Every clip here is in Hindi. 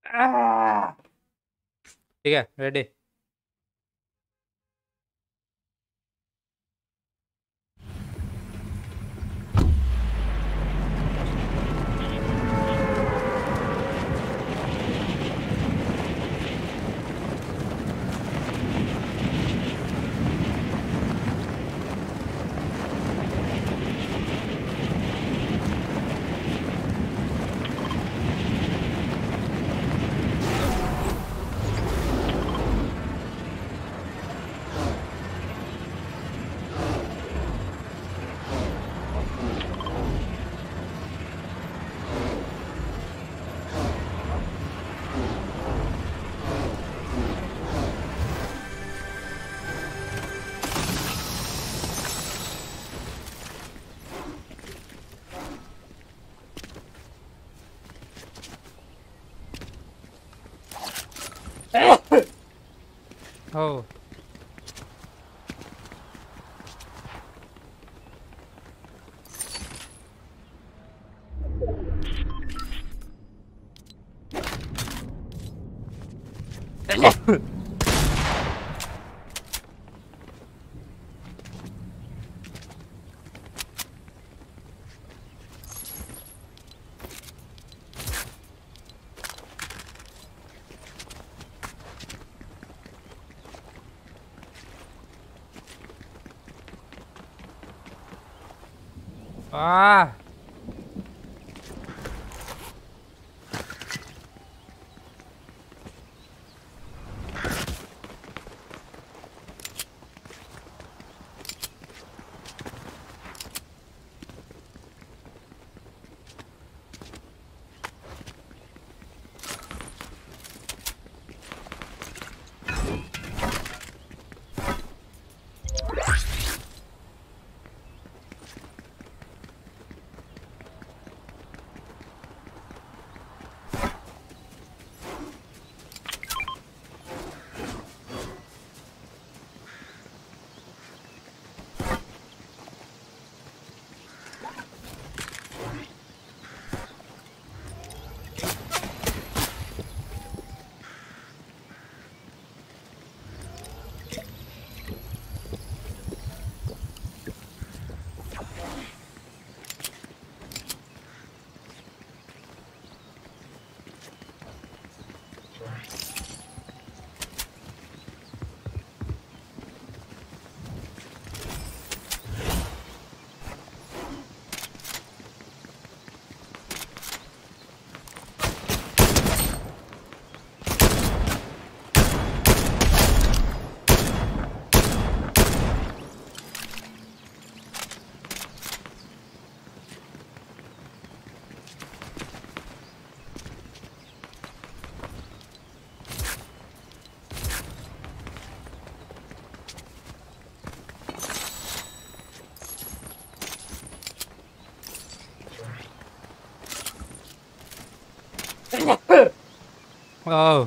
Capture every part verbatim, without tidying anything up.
ठीक है ready. Oh. Ah. Oh.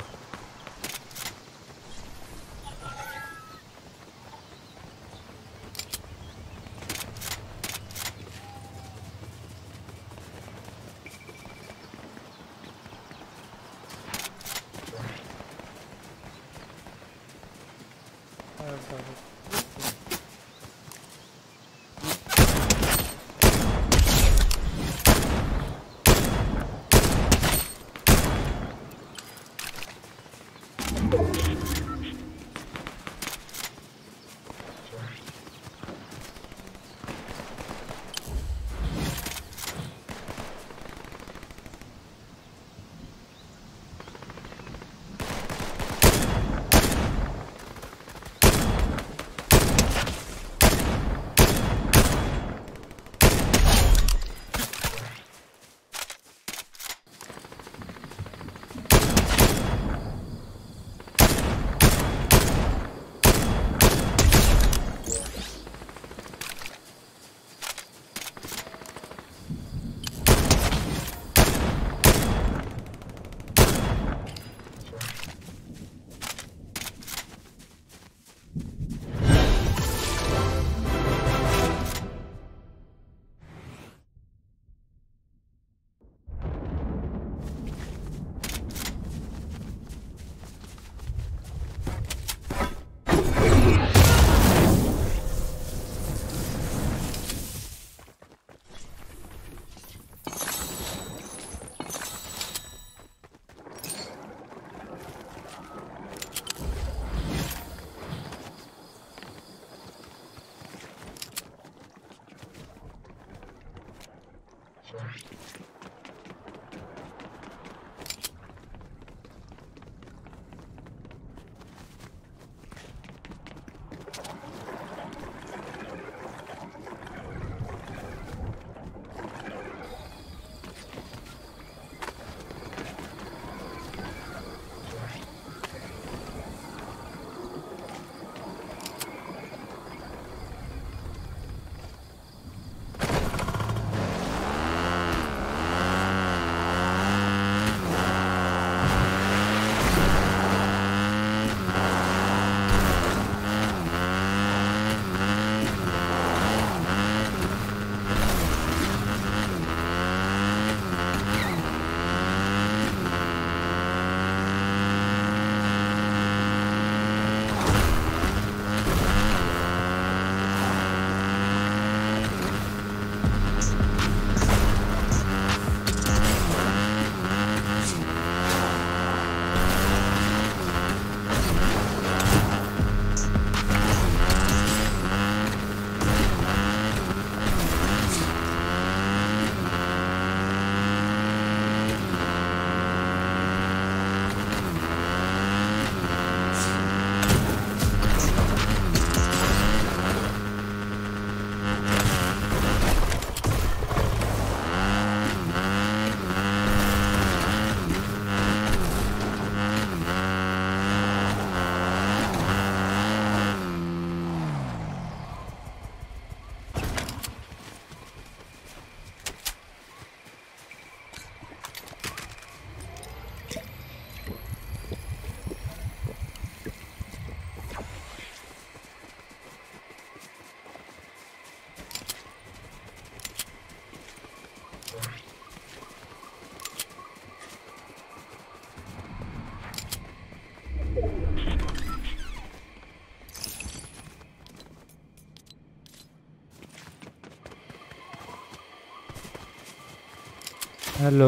Hello.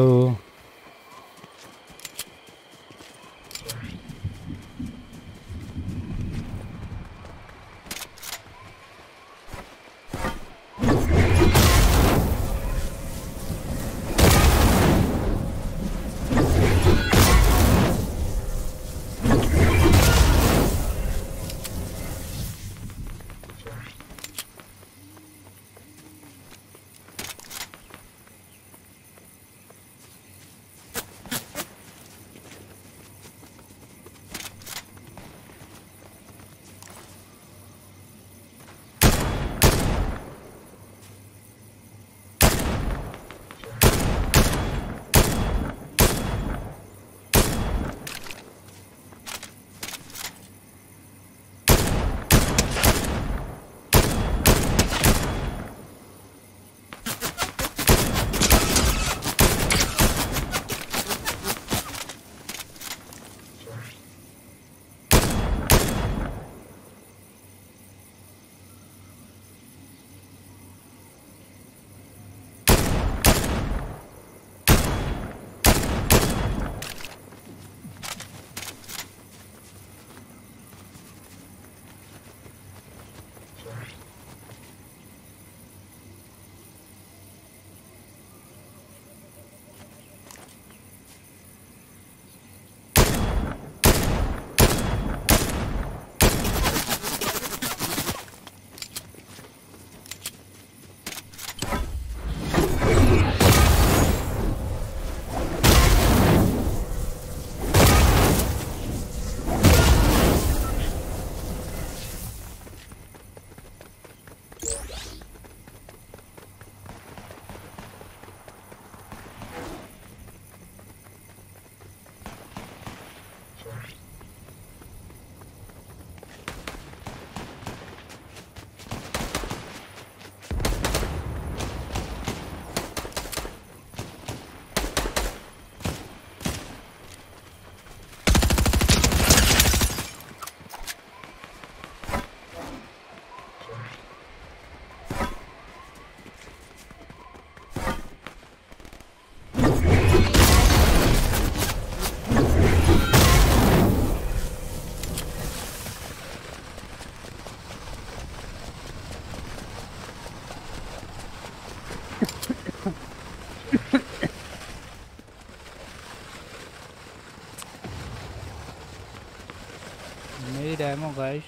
Need ammo, guys.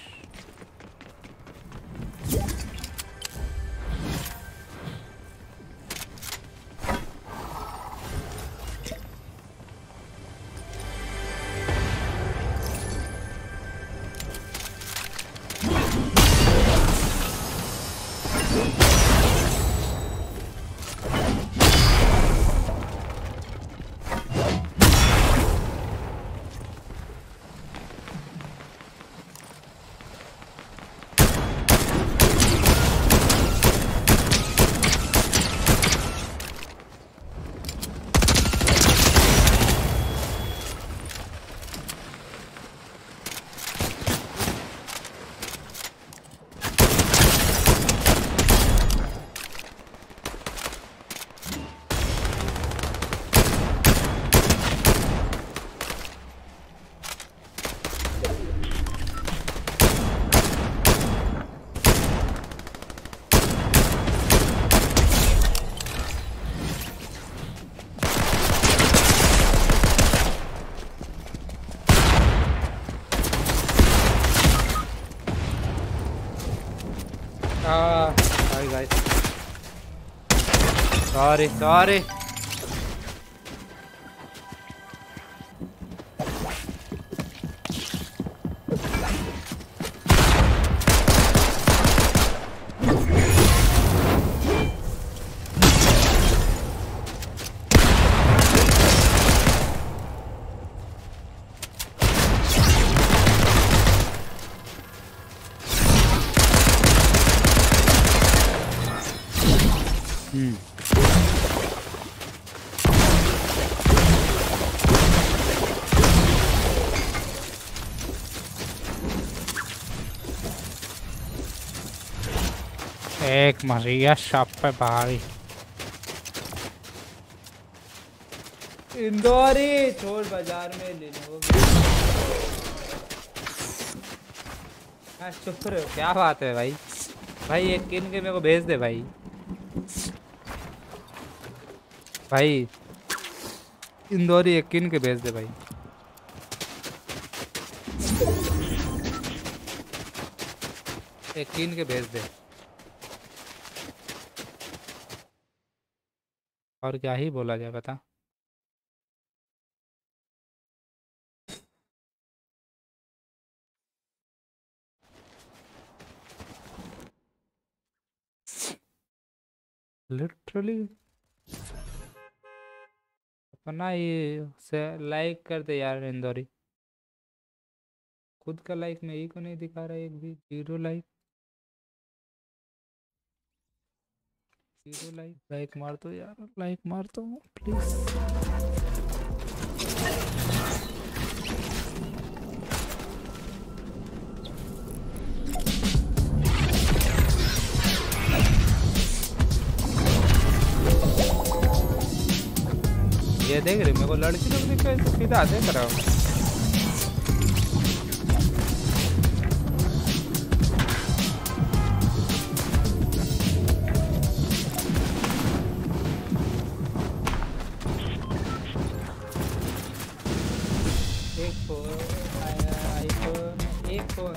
Ah, sorry guys. Sorry, sorry. Hmm. एक मरिया शॉप पे भाई इंदौरी छोड़ बाजार में ले लो। हाँ चुप रहे हो, क्या बात है भाई। भाई एक किन के मेरे को भेज दे भाई। भाई इंदौरी एक किन के भेज दे भाई। एक किन के भेज दे। और क्या ही बोला जाए बता। लिटरली अपना ये से लाइक कर दे यार इंदौरी। खुद का लाइक मेरे को नहीं दिखा रहा है, एक भी zero like. Zero like. Like मार दो यार, लाइक मार दो प्लीज। ये देख रहे मेरे को लड़की लोग देख के सीधा देख रहा हूँ। एक फोन आईफोन, एक फोन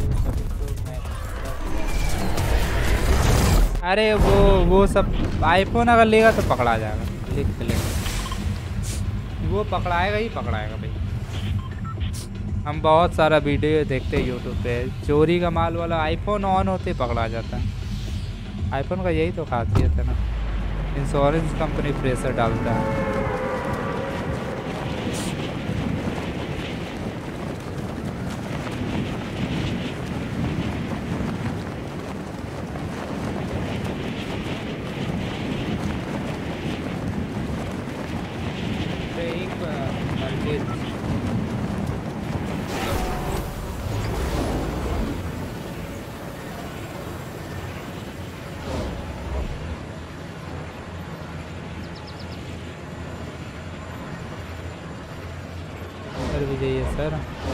अरे वो वो सब आईफोन अगर लेगा तो पकड़ा जाएगा। लिख के लेगा, वो पकड़ाएगा ही पकड़ाएगा भाई। हम बहुत सारा वीडियो देखते हैं यूट्यूब पे, चोरी का माल वाला आईफोन ऑन होते ही पकड़ा जाता है। आईफोन का यही तो खासियत है ना, इंश्योरेंस कंपनी प्रेशर डालता है। भी जाइए सर।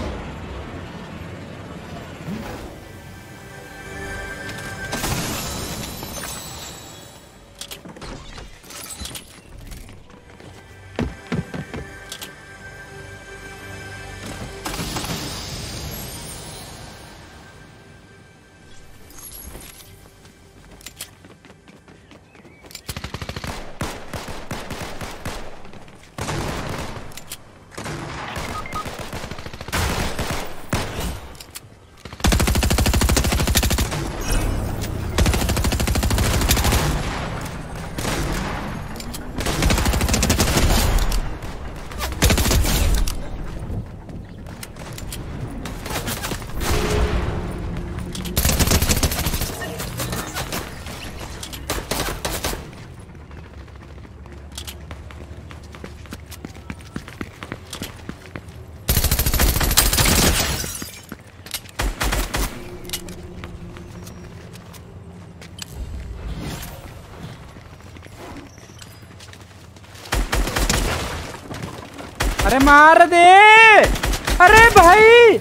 अरे मार दे। अरे भाई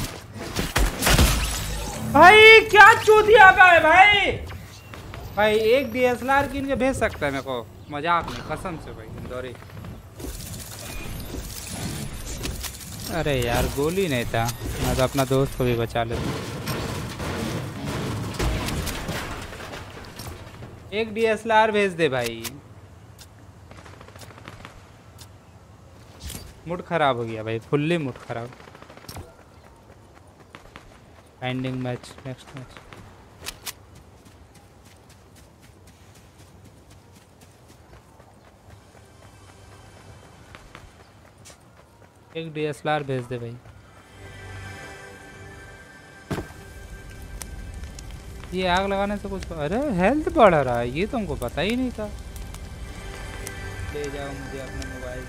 भाई क्या चूतिया का है भाई। भाई एक डीएसएलआर किन के भेज सकता है मेरे को, मजाक नहीं कसम से भाई इंदौरी। अरे यार गोली नहीं था, मैं तो अपना दोस्त को भी बचा लेता। एक डीएसएलआर भेज दे भाई। मूड खराब हो गया भाई, फुल्ली मूड खराब। Ending match, next match. एक डीएसएलआर भेज दे भाई। ये आग लगाने से कुछ, अरे हेल्थ बढ़ रहा है, ये तो हमको पता ही नहीं था। ले जाओ मुझे अपने मोबाइल।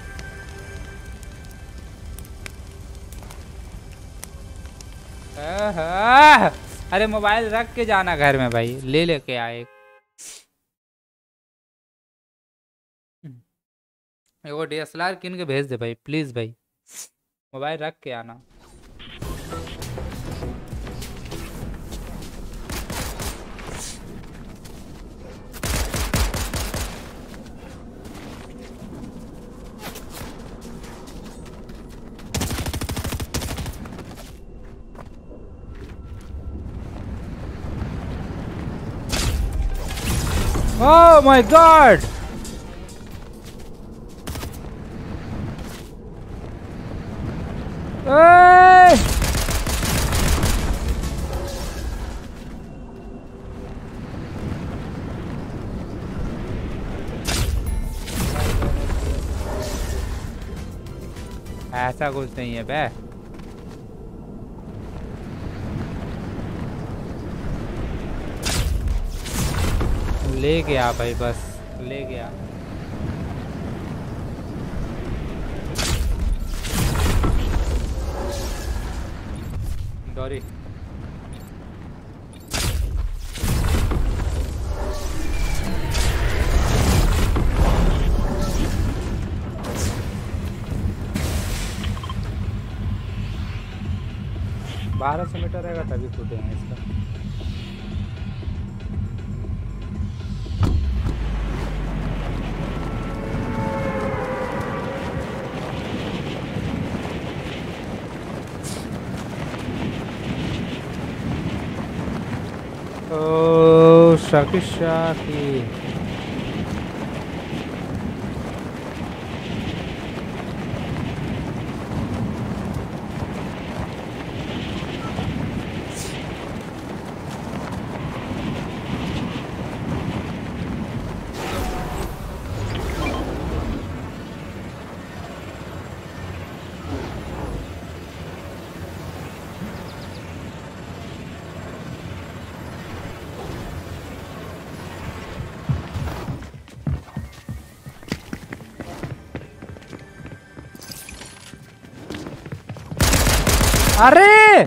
अरे मोबाइल रख के जाना घर में भाई, ले लेके आए। वो डी एस एल आर किन के भेज दे भाई, प्लीज भाई, मोबाइल रख के आना। Oh my god! Hey! ऐसा कुछ नहीं है बे। ले गया भाई, बस ले गया। सॉरी। बारह सौ मीटर रहेगा तभी कूदेंगे इसका। ओ शाकी शाकी अरे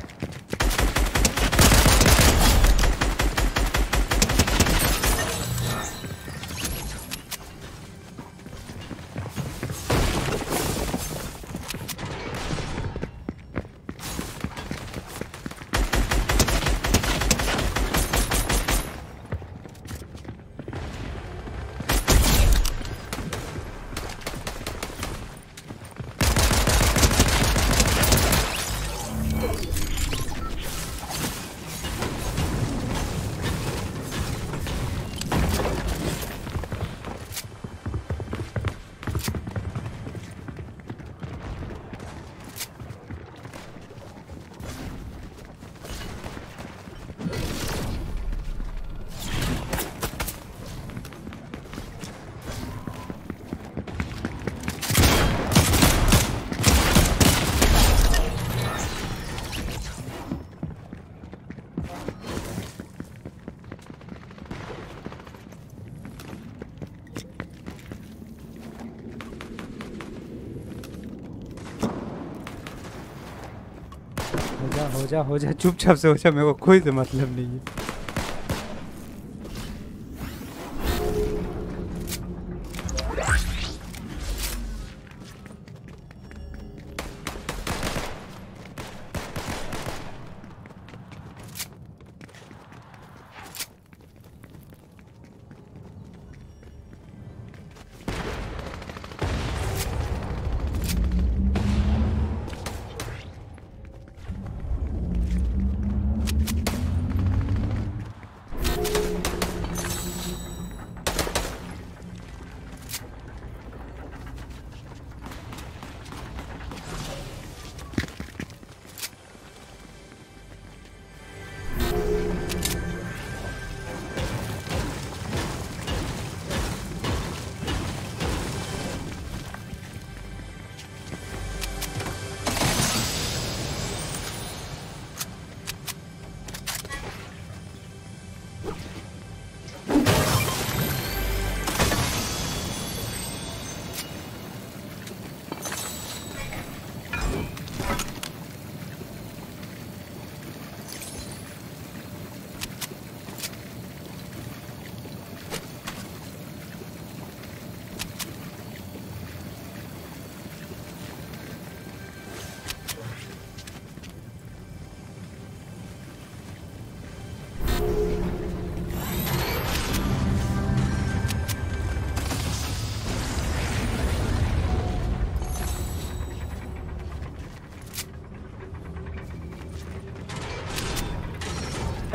हो जा हो जा चुपचाप से हो जा, मेरे को कोई से मतलब नहीं है।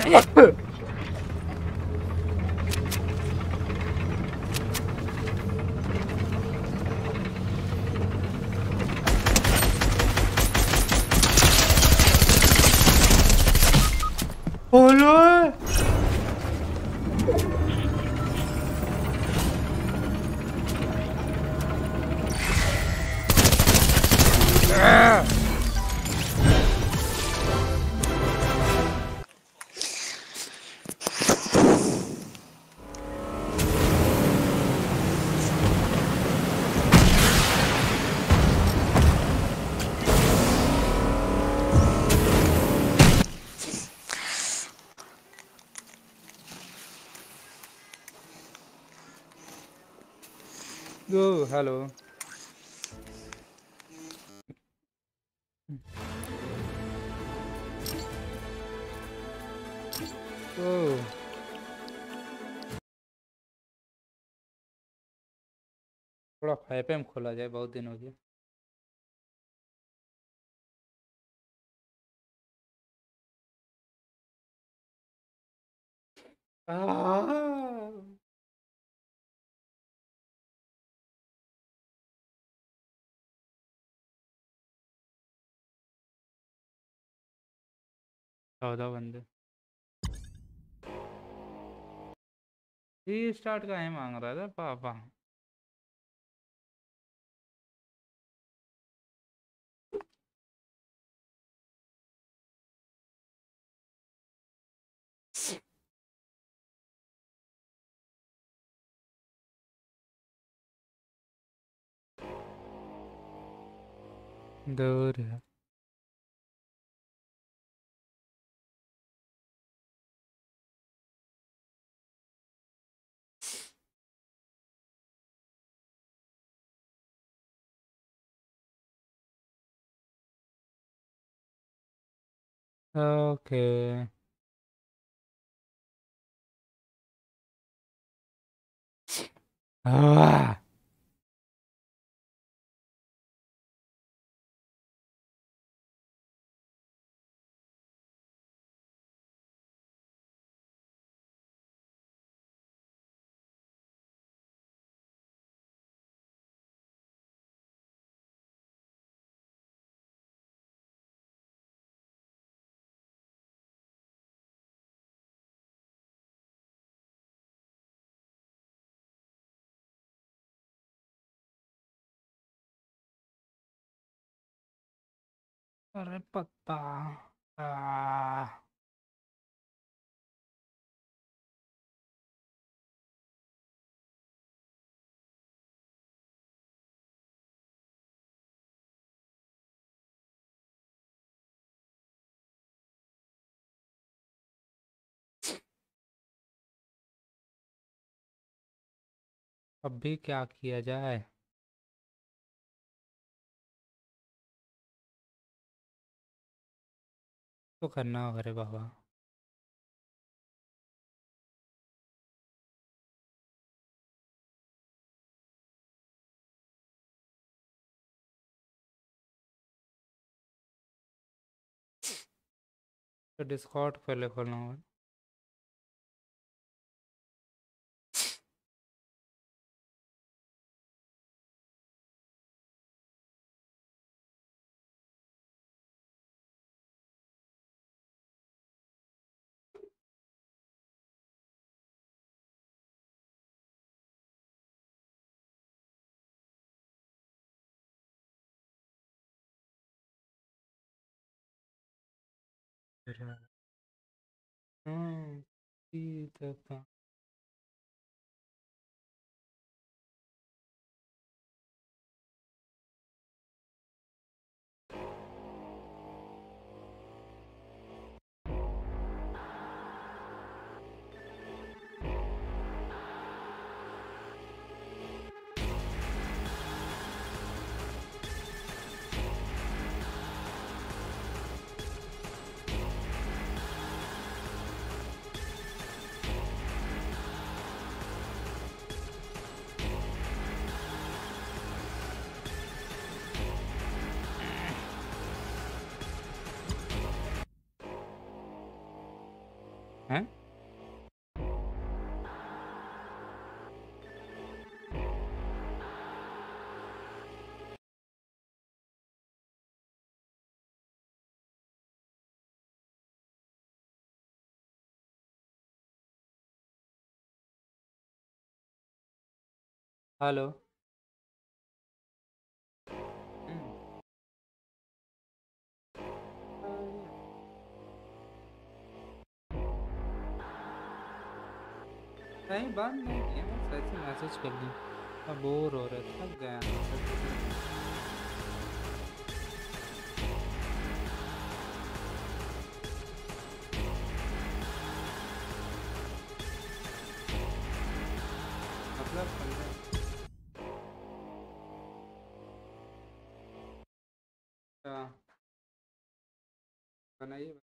बोलो ओ हेलो ओ थोड़ा फाइव एम खोला जाए, बहुत दिन हो गया। चौदह बंदे री स्टार्ट का ही मांग रहा था पापा। दूर है। ओके आह, अरे पत्ता आह, अब भी क्या किया जाए। तो करना होगा रे बाबा। तो डिस्कॉर्ड पहले खोलना होगा। हम्म ठीक है। हेलो। हम्म। नहीं बंद नहीं किया, बस ऐसे मैसेज कर ली। मैं बोर हो रहा था, थक गया ना सच में। मतलब पंद्रह। अच्छा, बनाइए।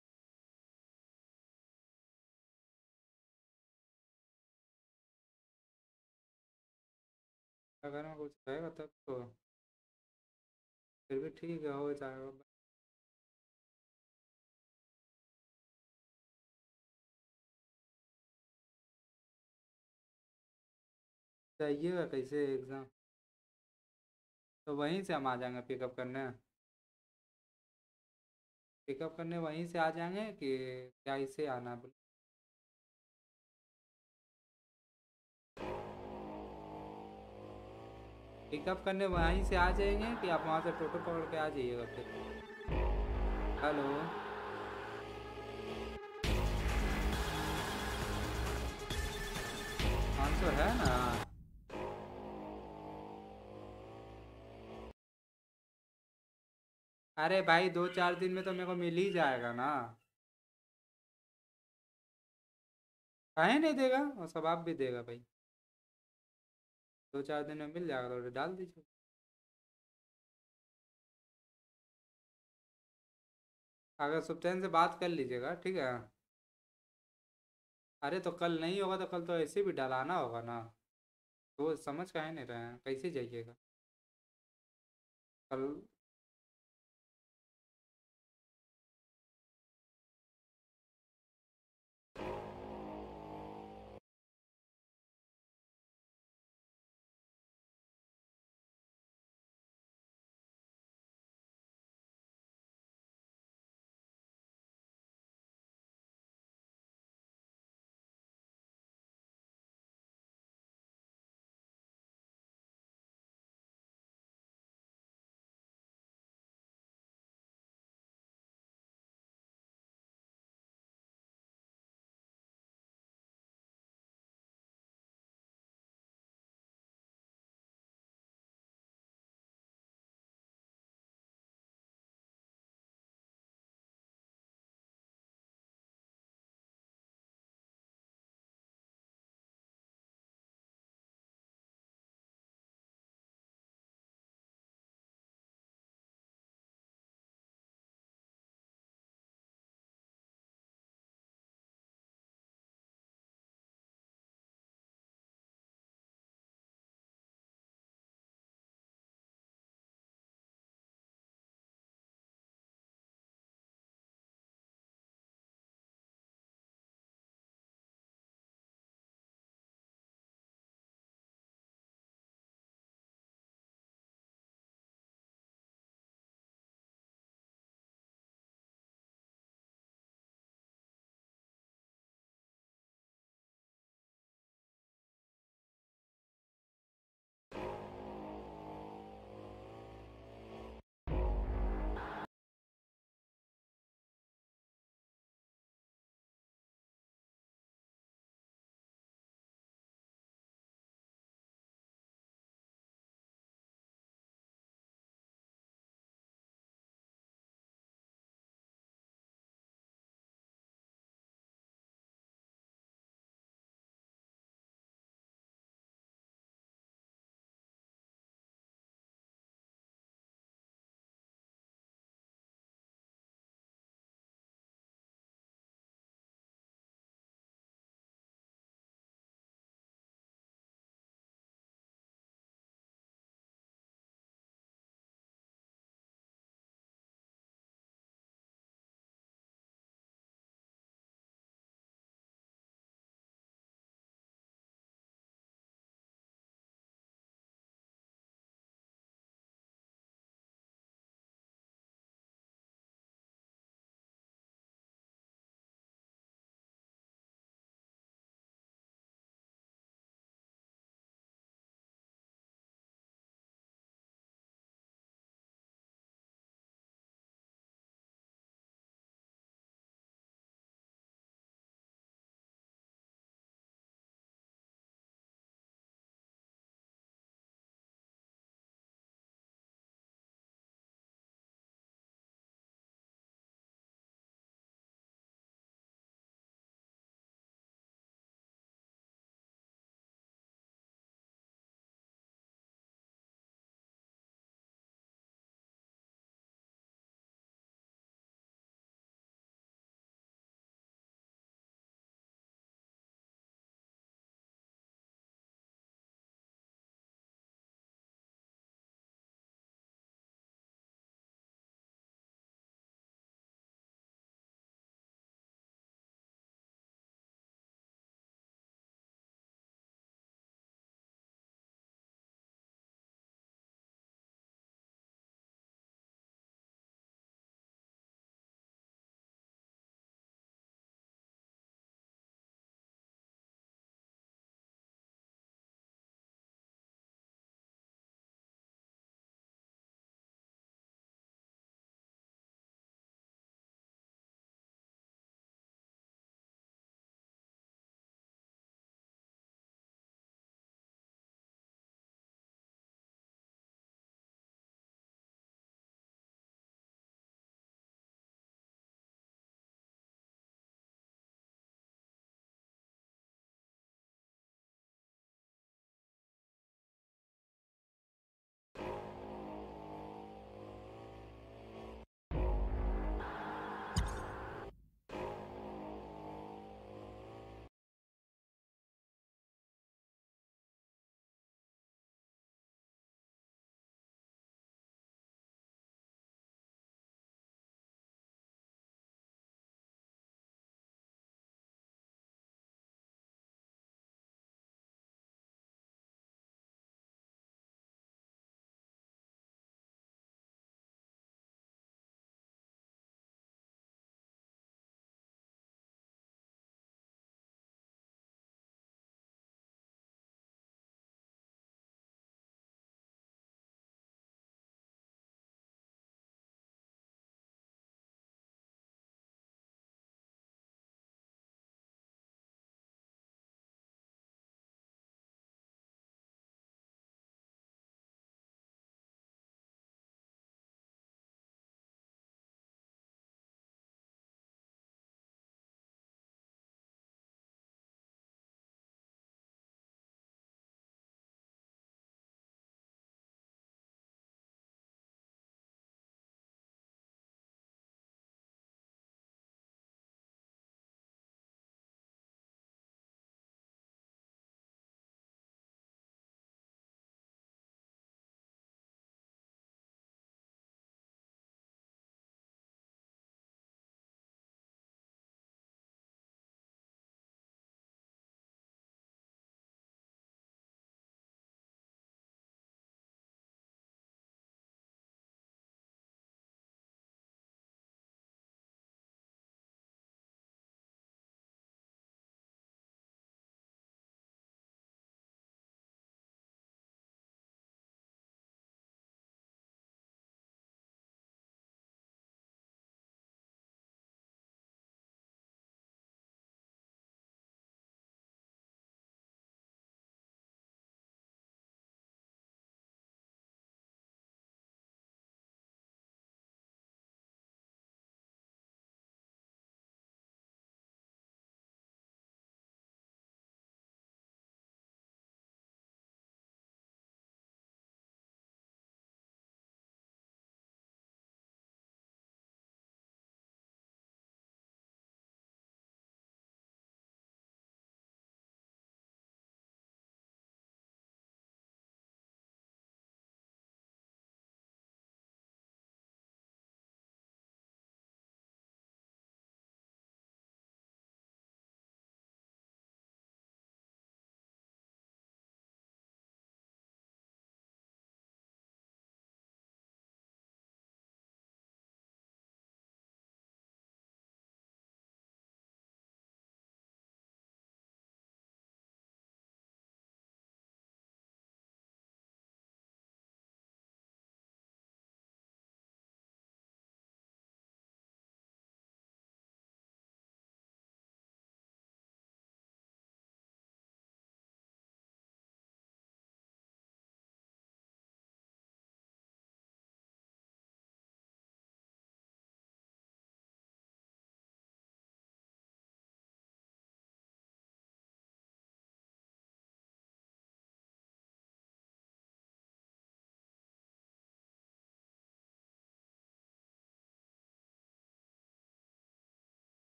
अगर में कुछ रहेगा तब तो फिर भी ठीक है, हो जाएगा। जाइएगा कैसे एग्ज़ाम? तो वहीं से हम आ जाएंगे पिकअप करने। पिकअप करने वहीं से आ जाएंगे कि क्या इसे आना है? पिकअप करने वहीं से आ जाएंगे कि आप वहाँ से टोटो पकड़ के आ जाइएगा फिर? हेलो। आंसर है ना? अरे भाई दो चार दिन में तो मेरे को मिल ही जाएगा ना। काहे नहीं देगा, वो सब आप भी देगा भाई। दो चार दिन में मिल जाएगा तो डाल दीजिए। अगर सुप्तेन से बात कर लीजिएगा, ठीक है। अरे तो कल नहीं होगा तो कल तो ऐसे भी डलाना होगा ना। तो वो समझ काहे नहीं रहे हैं, कैसे जाइएगा कल?